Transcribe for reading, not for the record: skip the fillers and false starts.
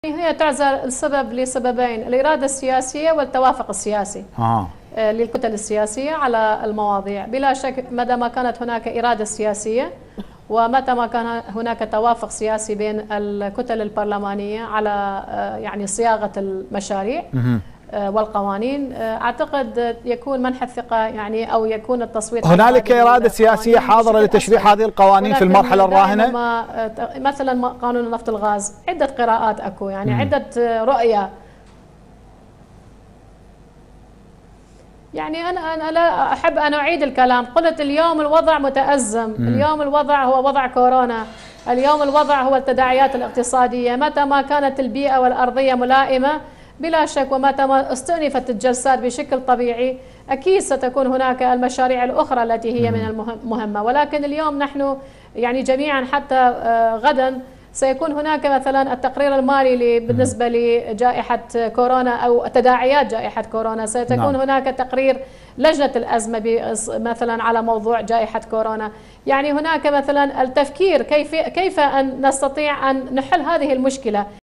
هي تعزل السبب لسببين: الإرادة السياسية والتوافق السياسي للكتل السياسية على المواضيع. بلا شك مدى ما كانت هناك إرادة سياسية ومتى ما كان هناك توافق سياسي بين الكتل البرلمانية على يعني صياغة المشاريع والقوانين، أعتقد يكون منح الثقة يعني أو يكون التصويت. هنالك إرادة سياسية حاضرة لتشريع هذه القوانين في المرحلة الراهنة؟ مثلا قانون نفط الغاز عدة قراءات أكو، يعني عدة رؤية. يعني أنا لا أحب أن أعيد الكلام. قلت اليوم الوضع متأزم، اليوم الوضع هو وضع كورونا، اليوم الوضع هو التداعيات الاقتصادية. متى ما كانت البيئة والأرضية ملائمة بلا شك ومتى ما استئنفت الجلسات بشكل طبيعي أكيد ستكون هناك المشاريع الأخرى التي هي من المهمة. ولكن اليوم نحن يعني جميعا حتى غدا سيكون هناك مثلا التقرير المالي بالنسبة لجائحة كورونا أو تداعيات جائحة كورونا، ستكون هناك تقرير لجنة الأزمة مثلا على موضوع جائحة كورونا. يعني هناك مثلا التفكير كيف أن نستطيع أن نحل هذه المشكلة.